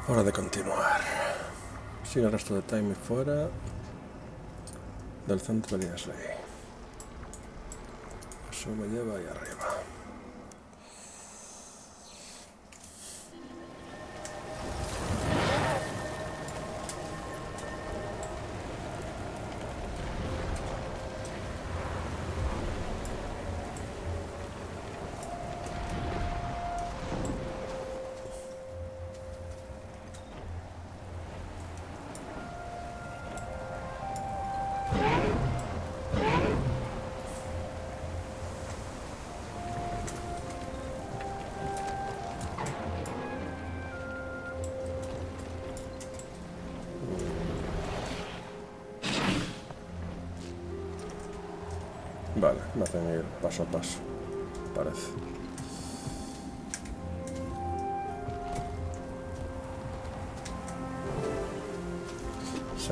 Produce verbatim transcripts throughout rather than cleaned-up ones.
Hora de continuar. Sigue el resto de Time fuera del centro de Linsley. Eso me lleva ahí arriba. Vale, me hacen ir paso a paso, parece. Sí.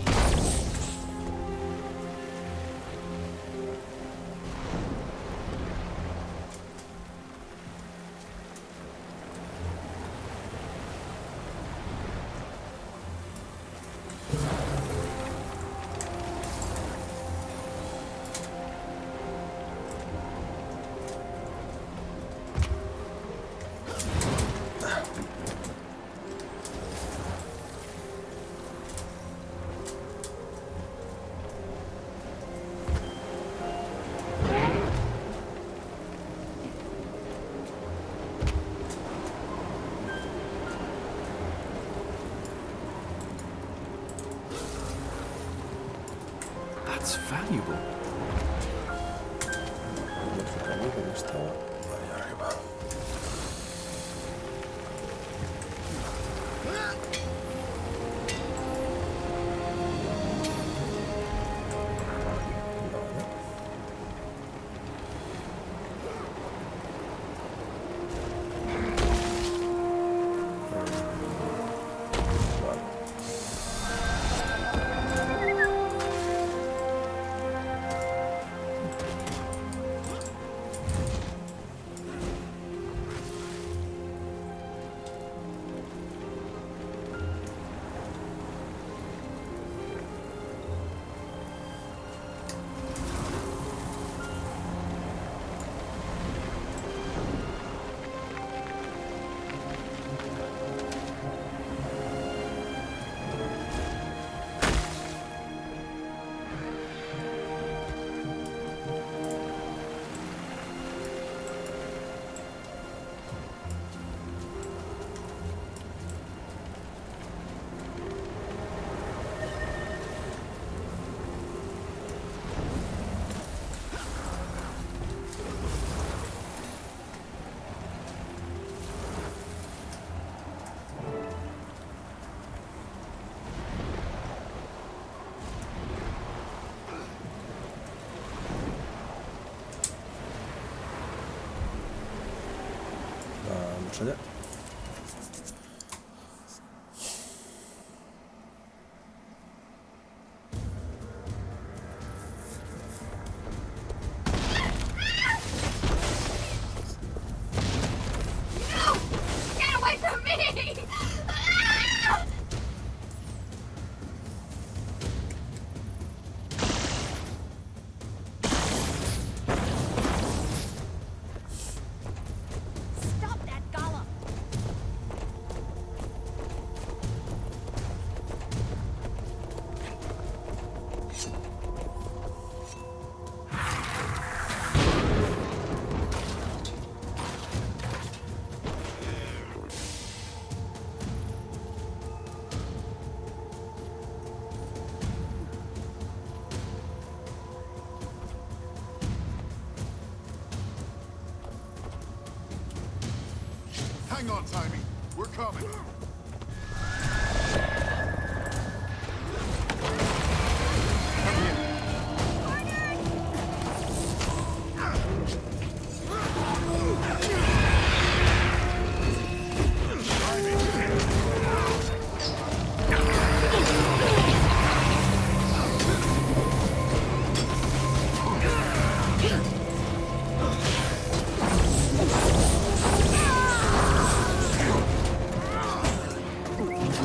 That's valuable. ¿Dónde estaba? Ahí arriba. Vamos allá. Hang on, Timmy. We're coming.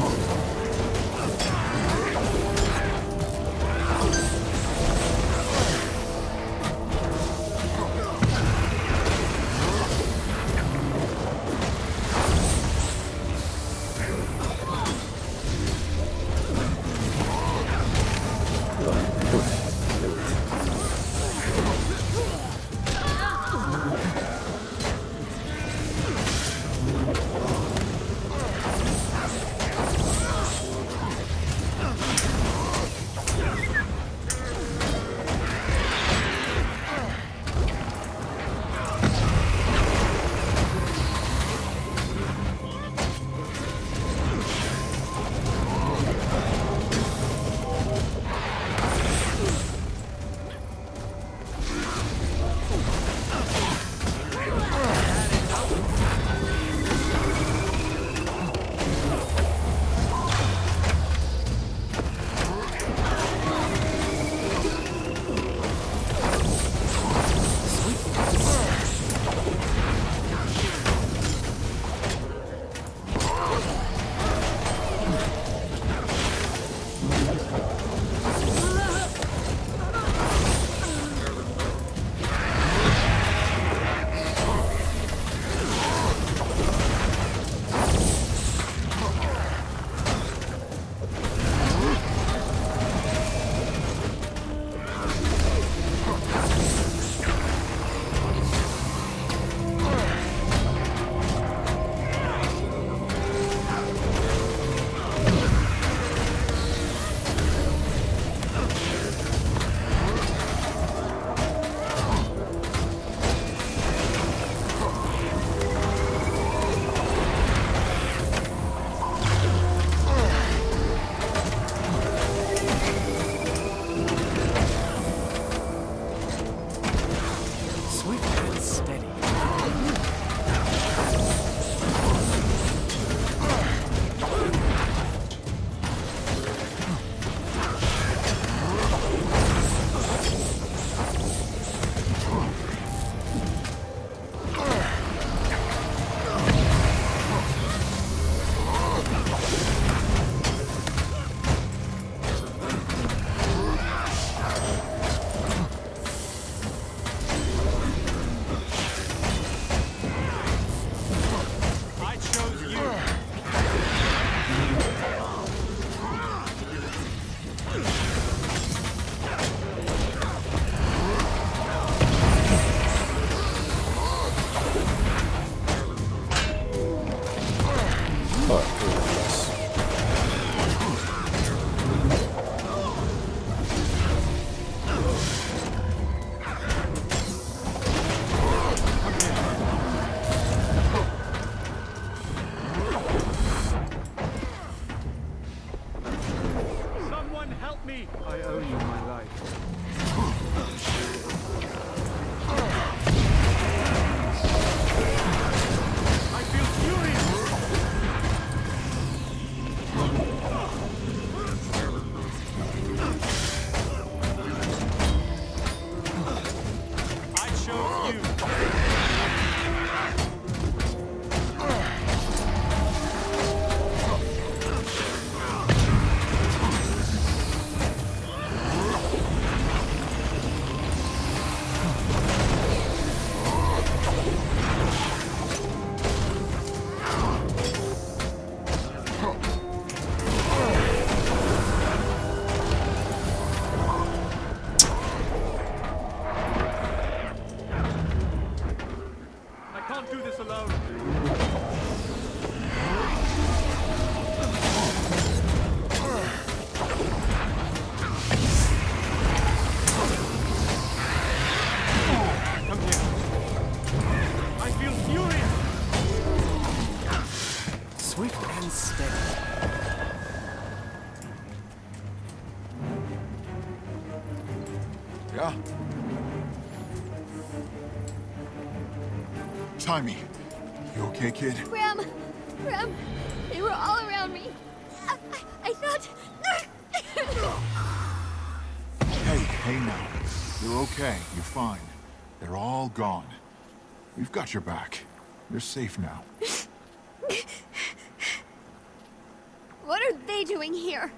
Yeah? Timmy, you okay, kid? Ram! Ram! They were all around me. I, I, I thought... Hey, hey now. You're okay. You're fine. They're all gone. We've got your back. You're safe now. What are they doing here?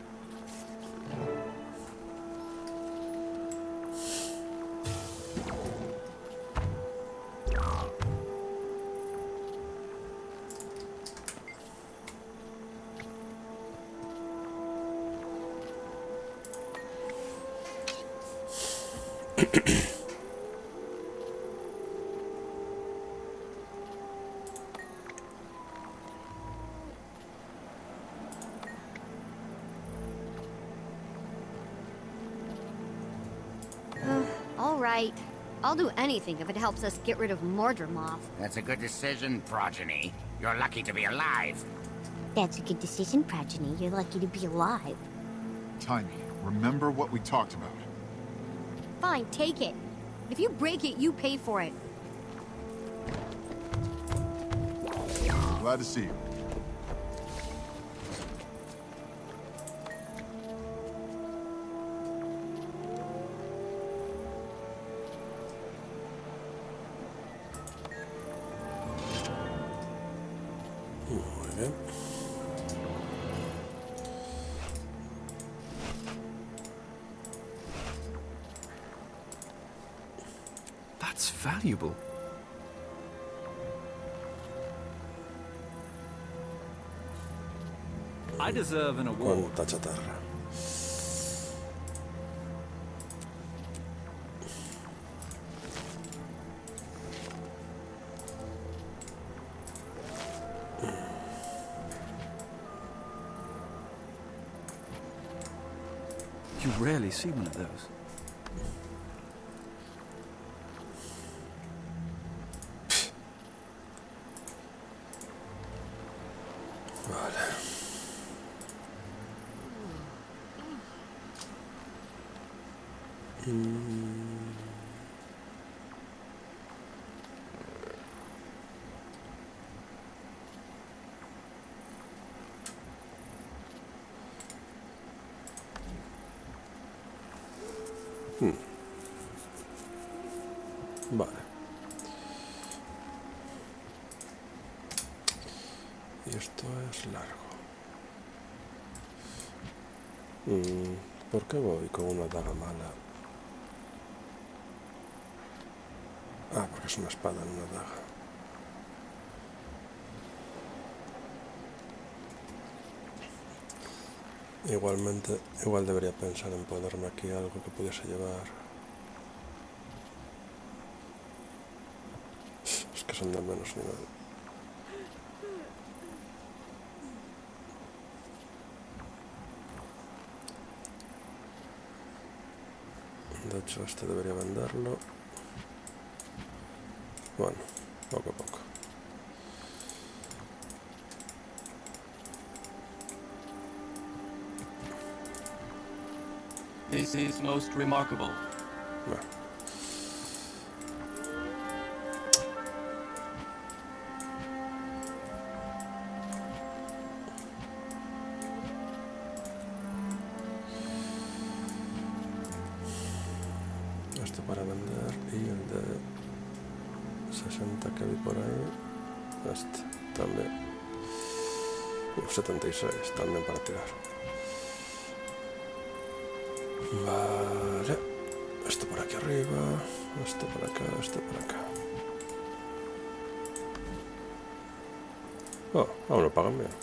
All right. I'll do anything if it helps us get rid of Mordremoth. That's a good decision, Progeny. You're lucky to be alive. That's a good decision, Progeny. You're lucky to be alive. Timey, remember what we talked about. Fine, take it. If you break it, you pay for it. Glad to see you. Muy bien. That's valuable. I deserve an award. Cuánta chatarra. You rarely see one of those. Vale. Mm. Hmm. Vale. Y esto es largo. Mm, ¿por qué voy con una daga mala? Ah, porque es una espada, no una daga. Igualmente, igual debería pensar en ponerme aquí algo que pudiese llevar. Es que son de menos nivel. De hecho, este debería venderlo. Bueno, poco a poco. This is most remarkable. Bueno. Esto para vender y el de sesenta que vi por ahí. Este también. Uf, setenta y seis también para tirar. Vale, esto por aquí arriba, esto por acá, esto por acá. Oh, aún lo pagan bien.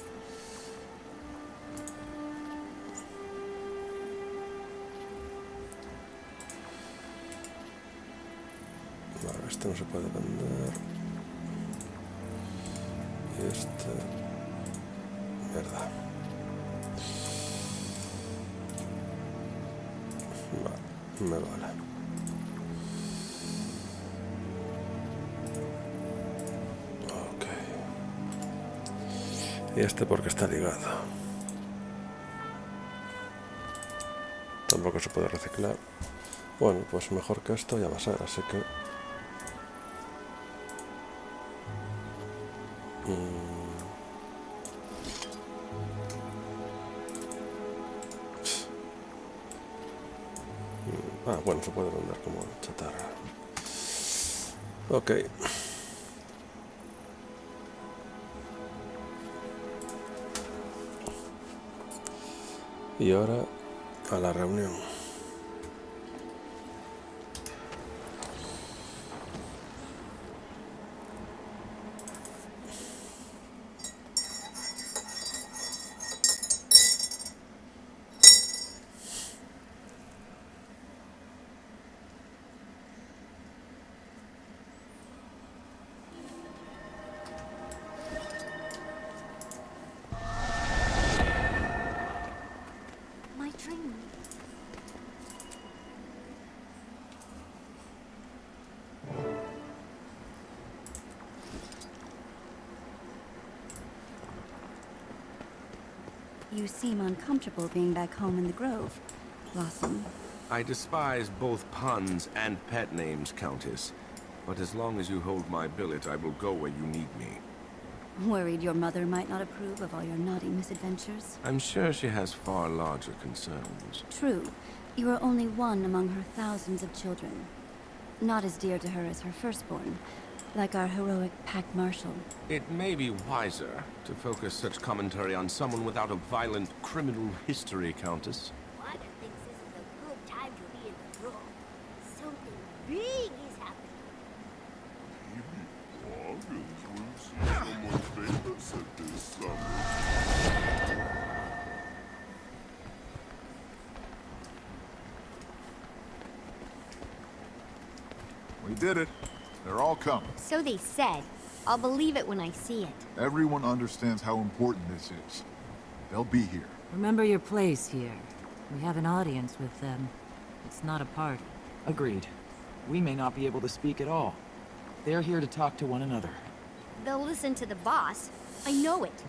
Vale, este no se puede vender. Y este... Mierda. Me vale. Ok. Y este porque está ligado. Tampoco se puede reciclar. Bueno, pues mejor que esto ya va a ser, así que... Mm. Ah, bueno, se puede vender como chatarra. Ok. Y ahora a la reunión. My dream. You seem uncomfortable being back home in the Grove, Blossom. I despise both puns and pet names, Countess. But as long as you hold my billet, I will go where you need me. Worried your mother might not approve of all your naughty misadventures? I'm sure she has far larger concerns. True. You are only one among her thousands of children. Not as dear to her as her firstborn, like our heroic Pack Marshal. It may be wiser to focus such commentary on someone without a violent criminal history, Countess. Wanda thinks this is a good time to be in the Grove. Something big is happening. We did it. They're all coming. So they said. I'll believe it when I see it. Everyone understands how important this is. They'll be here. Remember your place here. We have an audience with them. It's not a party. Agreed. We may not be able to speak at all. They're here to talk to one another. They'll listen to the boss. I know it.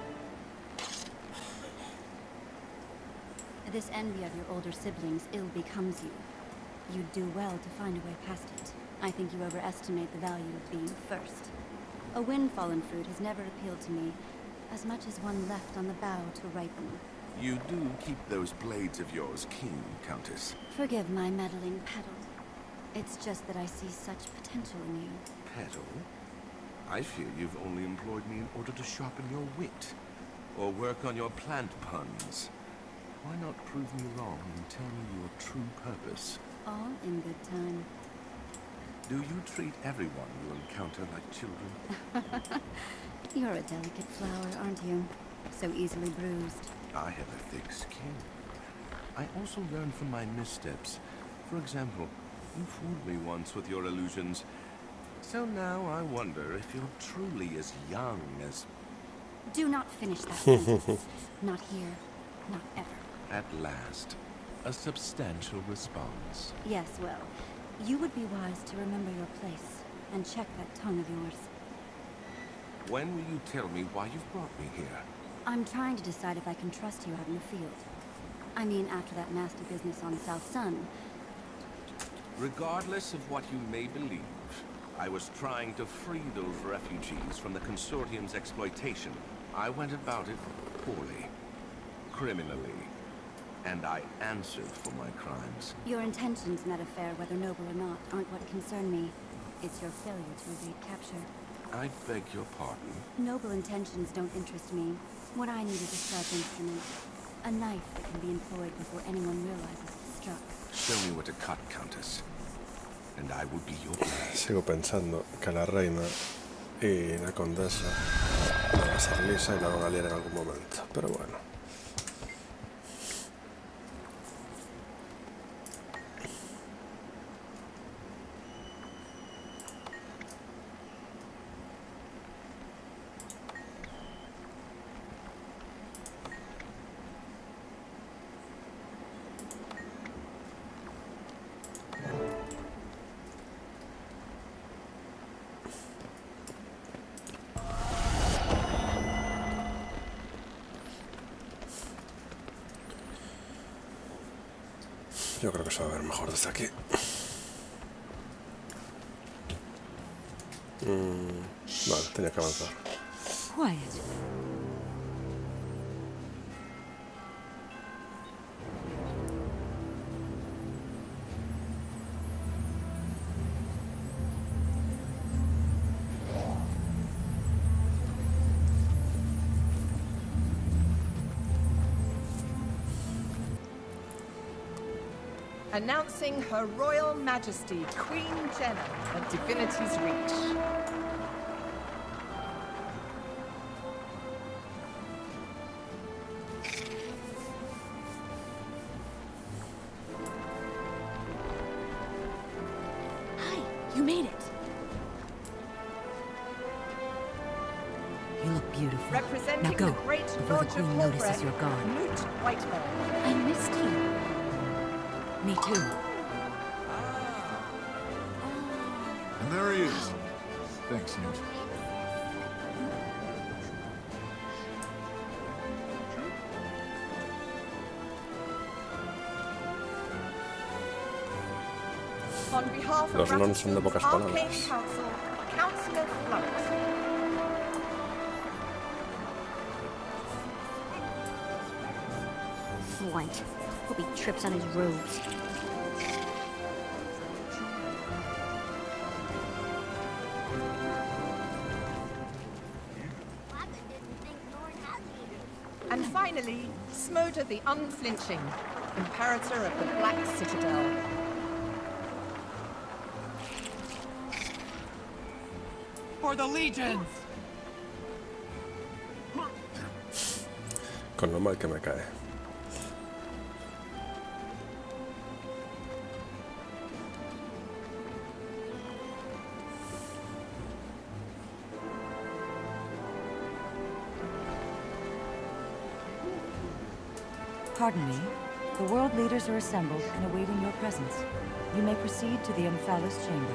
This envy of your older siblings ill becomes you. You'd do well to find a way past it. I think you overestimate the value of being first. A wind-fallen fruit has never appealed to me, as much as one left on the bough to ripen. You do keep those blades of yours keen, Countess. Forgive my meddling petal. It's just that I see such potential in you. Petal? I fear you've only employed me in order to sharpen your wit, or work on your plant puns. Why not prove me wrong and tell me your true purpose? All in good time. Do you treat everyone you encounter like children? You're a delicate flower, aren't you? So easily bruised. I have a thick skin. I also learn from my missteps. For example, you fooled me once with your illusions. So now I wonder if you're truly as young as... Do not finish that sentence. Not here. Not ever. At last, a substantial response. Yes, well, you would be wise to remember your place and check that tongue of yours. When will you tell me why you've brought me here? I'm trying to decide if I can trust you out in the field. I mean, after that nasty business on South Sun. Regardless of what you may believe, I was trying to free those refugees from the Consortium's exploitation. I went about it poorly, criminally, and I answered for my crimes. Your intentions in that affair, whether noble or not, aren't what concern me. It's your failure to evade capture. I beg your pardon. Noble intentions don't interest me. What I need is a sharp instrument. A knife that can be employed before anyone realizes it's struck. Show me where to cut, Countess, and I will be your... Sigo pensando que la reina y la condesa van a ser Lisa y la van a liar en algún momento, pero bueno. Yo creo que se va a ver mejor desde aquí. Mm, vale, tenía que avanzar. Quiet. Announcing Her Royal Majesty, Queen Jenna of Divinity's Reach. You made it. You look beautiful. Representing Now go, the great before Lord the Queen of notices Holbrook, you're gone. Newt Whitehall. I missed you. Me too. And there he is. Thanks, Newt. On behalf Los of non son de Rattlesnake pocas Arcane palabras. Council, Councillor Flunt. Flint. Hope he trips on his robes. And finally, Smoda the Unflinching, Imperator of the Black Citadel. For the legions! Con lo mal que me cae. Pardon me. The world leaders are assembled and awaiting your presence. You may proceed to the Omphalos chamber.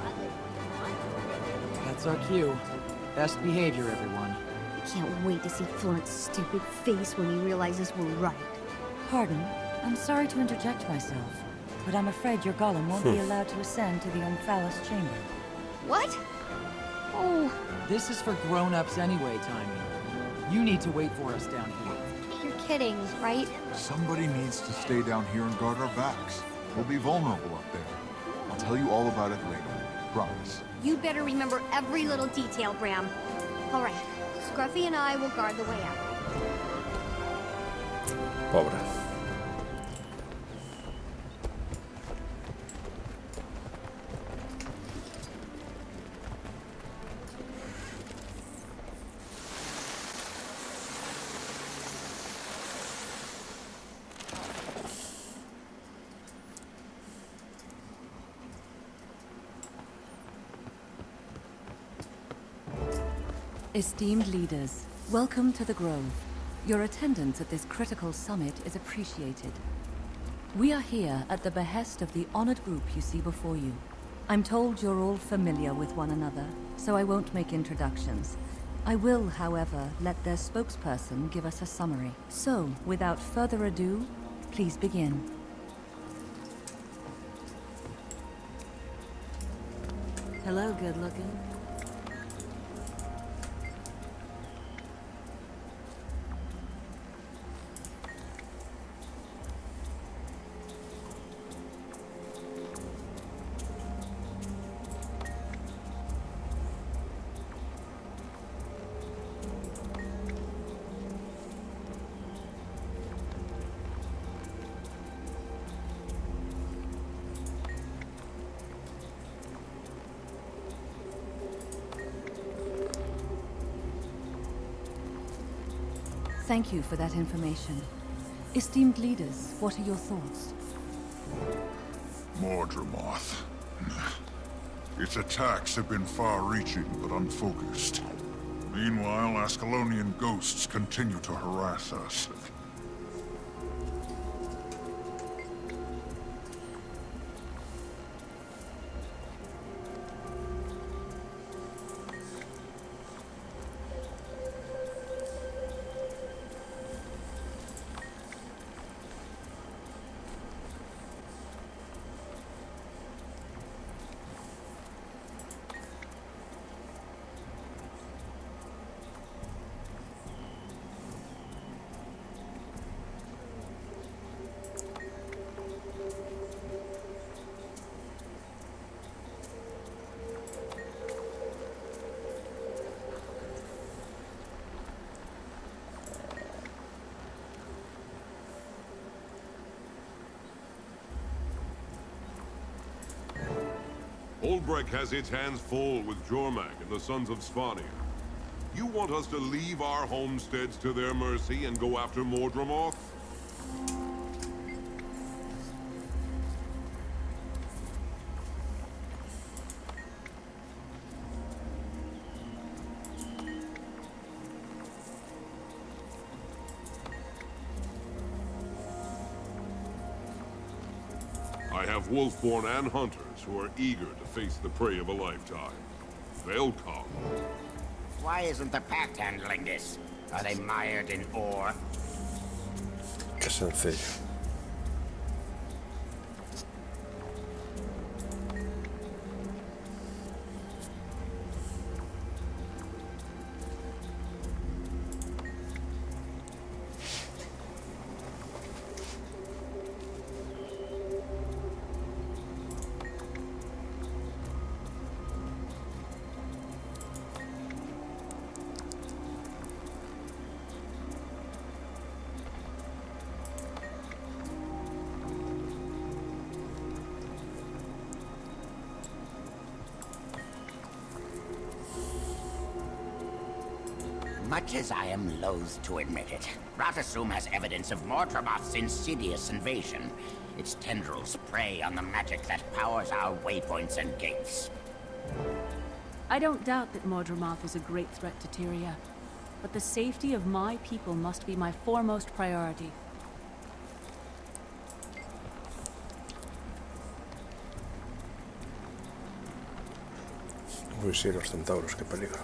That's our cue. Best behavior, everyone. Can't wait to see Flint's stupid face when he realizes we're right. Pardon? I'm sorry to interject myself, but I'm afraid your golem won't be allowed to ascend to the Omphalos chamber. What? Oh. This is for grown-ups anyway, Timmy. You need to wait for us down here. You're kidding, right? Somebody needs to stay down here and guard our backs. We'll be vulnerable up there. I'll tell you all about it later. Promise. You better remember every little detail, Bram. All right. Scruffy and I will guard the way out. Pobre. Esteemed leaders, welcome to the Grove. Your attendance at this critical summit is appreciated. We are here at the behest of the honored group you see before you. I'm told you're all familiar with one another, so I won't make introductions. I will, however, let their spokesperson give us a summary. So, without further ado, please begin. Hello, good looking. Thank you for that information. Esteemed leaders, what are your thoughts? Mordremoth. Its attacks have been far-reaching, but unfocused. Meanwhile, Ascalonian ghosts continue to harass us. Holbrecht has its hands full with Jormak and the Sons of Svanir. You want us to leave our homesteads to their mercy and go after Mordramoth? I have Wolfborn and hunters who are eager to face the prey of a lifetime. They'll come. Why isn't the pact handling this? Are they mired in ore? Qué sencillo. Much as I am loath to admit it, Rathasum has evidence of Mordramoth's insidious invasion. Its tendrils prey on the magic that powers our waypoints and gates. I don't doubt that Mordramoth is a great threat to Tyria, but the safety of my people must be my foremost priority. Uy, sí, los centauros, qué peligro.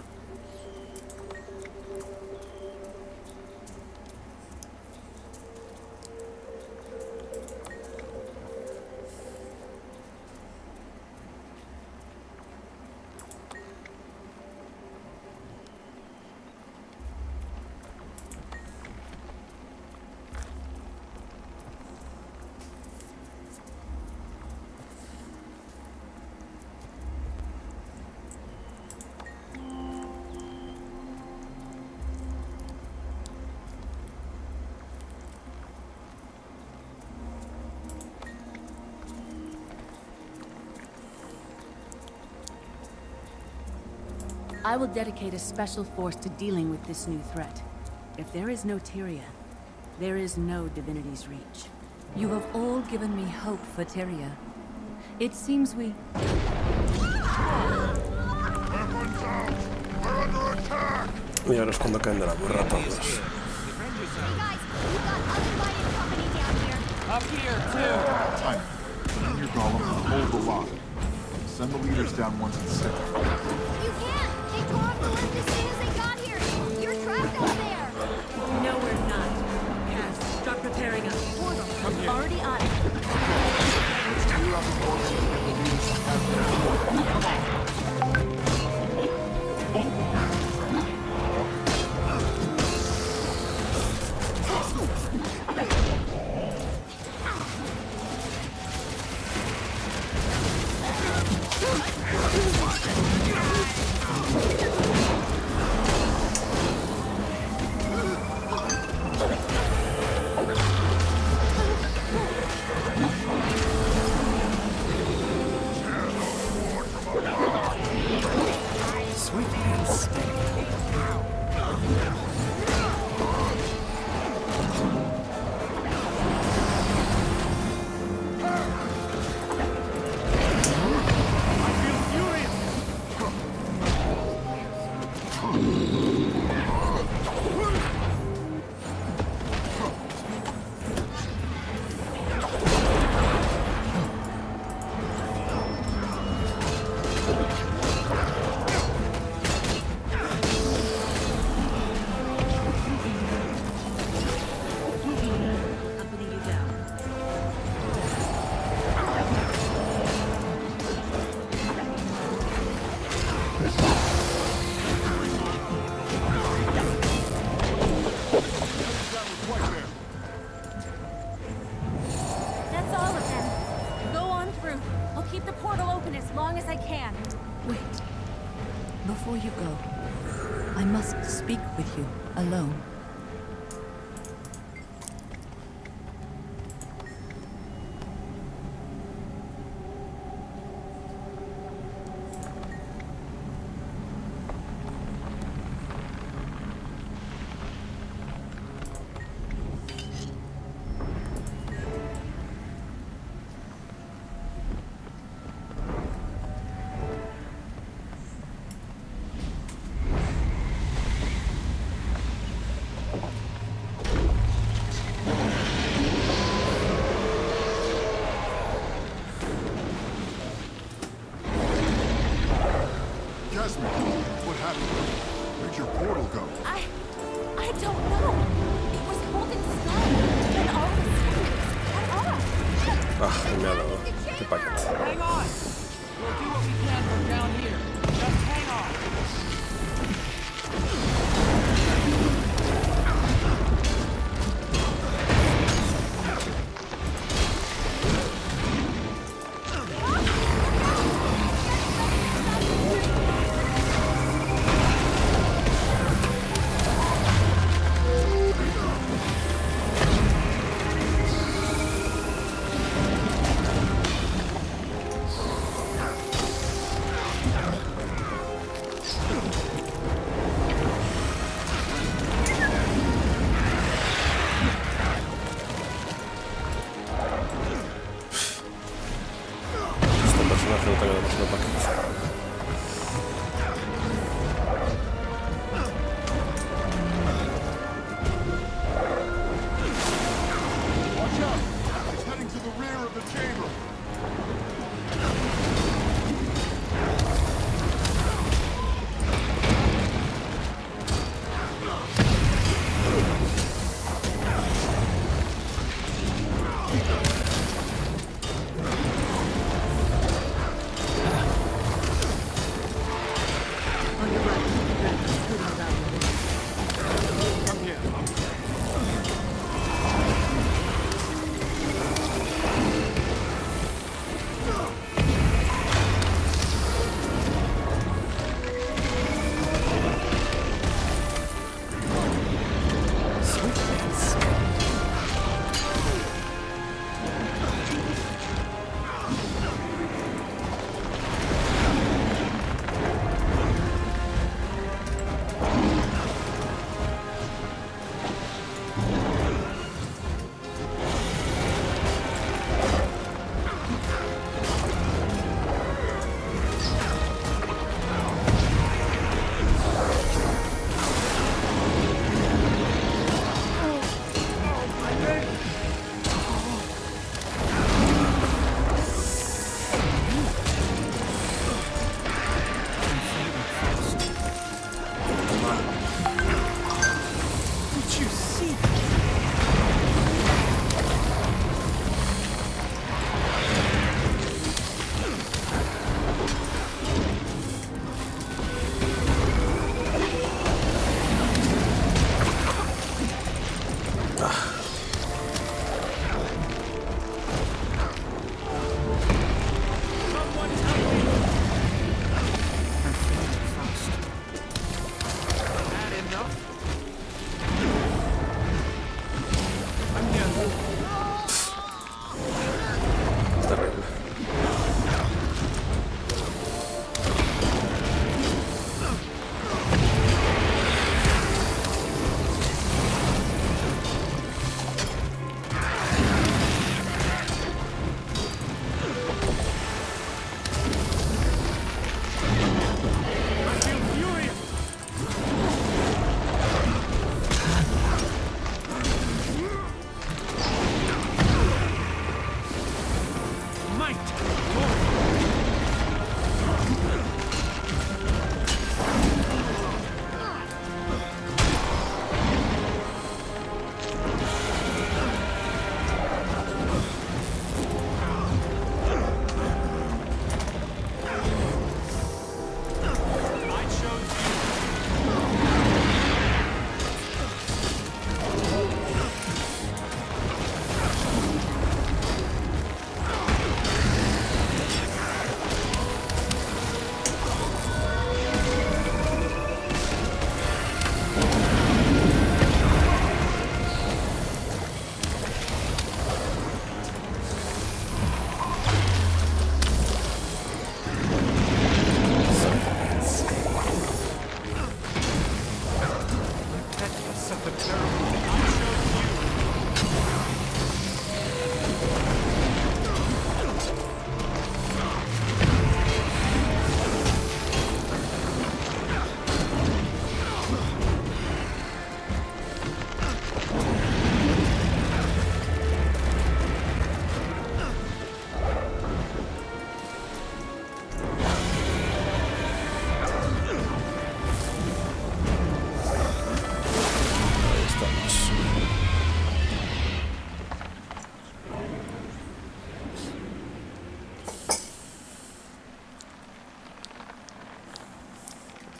I will dedicate a special force to dealing with this new threat. If there is no Tyria, there is no Divinity's Reach. You have all given me hope for Tyria. It seems we... Y ahora es cuando caen de la burra todos. Up here, too. Time. Bring your golem and hold the line. Send the leaders down once it's safe. You can't! They tore off the lift as soon as they got here! You're trapped out there! No, we're not. Cass, start preparing us. Portal, I'm already on it. Clear out the portal and get the leaders out there. Before you go, I must speak with you alone. me ha dado este paquete. Hang on. We'll do what we can from down here. Just hang on.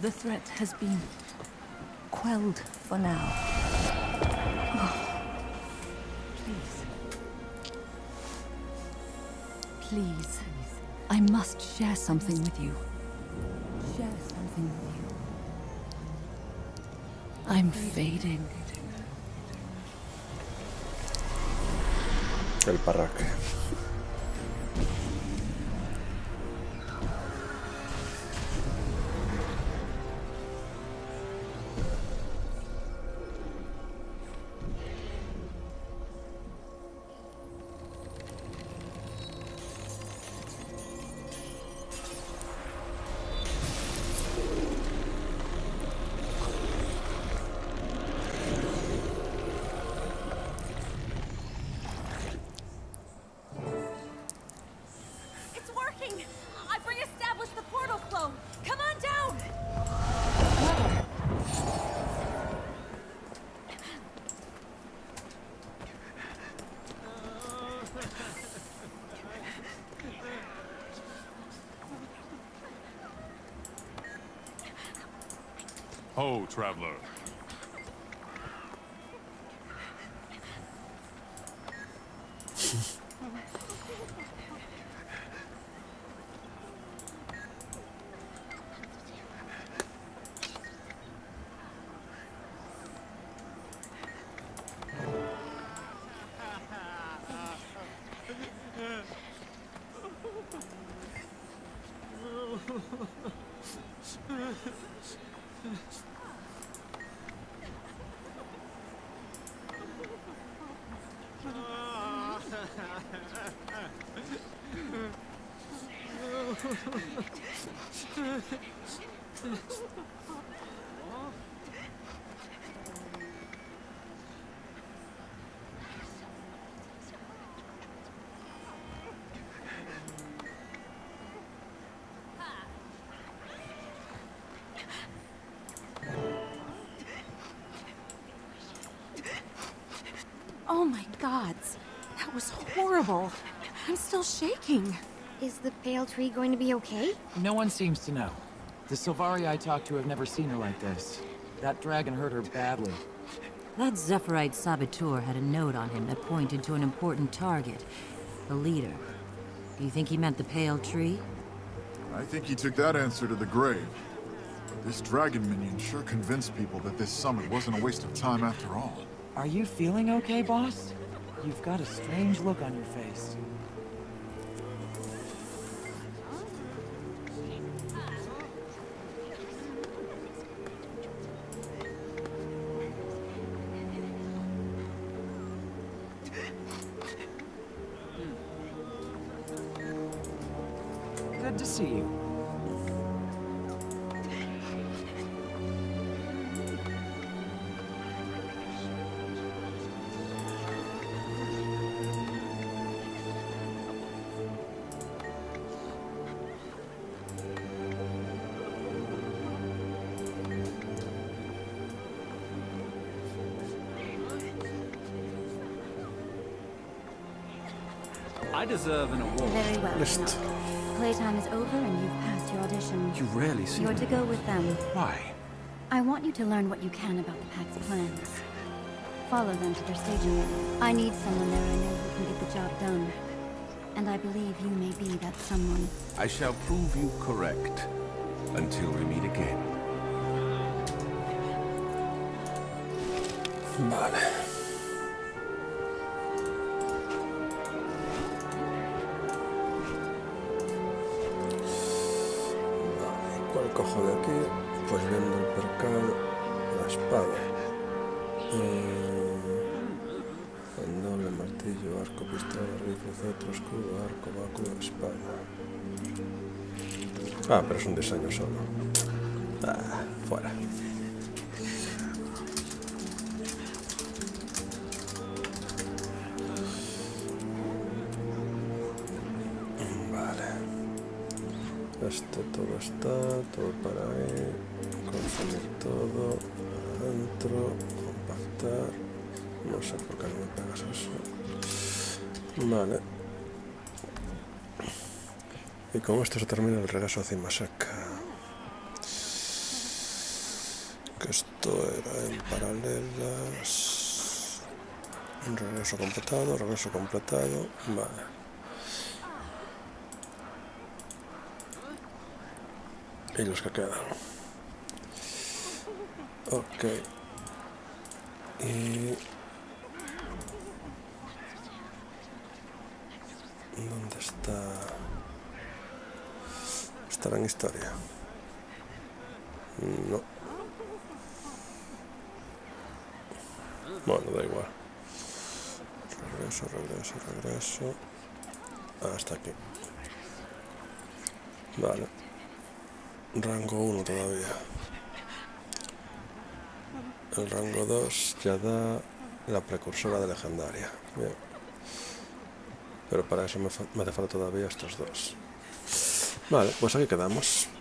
The threat has been quelled for now. Oh. Please. Please. I must share something with you. Share something with you. I'm fading. El parraque. Ho, traveler. Oh my gods, that was horrible. I'm still shaking. Is the pale tree going to be okay? No one seems to know. The Sylvari I talked to have never seen her like this. That dragon hurt her badly. That Zephyrite saboteur had a note on him that pointed to an important target. The leader. Do you think he meant the pale tree? I think he took that answer to the grave. But this dragon minion sure convinced people that this summit wasn't a waste of time after all. Are you feeling okay, boss? You've got a strange look on your face. Good to see you. I deserve an award. Very well. List. Playtime is over and you've passed your audition. You rarely see You're me. to go with them. Why? I want you to learn what you can about the Pack's plans. Follow them to their staging area. I need someone there I know who can get the job done. And I believe you may be that someone. I shall prove you correct until we meet again. Vale. ¿Cuál cojo de aquí? Pues vendo el percal, la espada. Eh, el doble martillo, arco, pistola, rifle, cetro, escudo, arco, báculo, espada. Ah, pero es un diseño solo. Ah, fuera. Esto todo está, todo para ahí, consumir todo, adentro, compactar, no sé por qué no me pegas eso. Vale. Y con esto se termina el regreso a Cimasec. que esto era en paralelas. Un regreso completado, regreso completado. Vale. Y los que quedan. Ok. Y... ¿dónde está? ¿Estará en historia? No. Bueno, da igual. Regreso, regreso, regreso. Hasta aquí. Vale. Rango uno todavía. El rango dos ya da la precursora de legendaria. Bien. Pero para eso me, me hace falta todavía estos dos. Vale, pues aquí quedamos.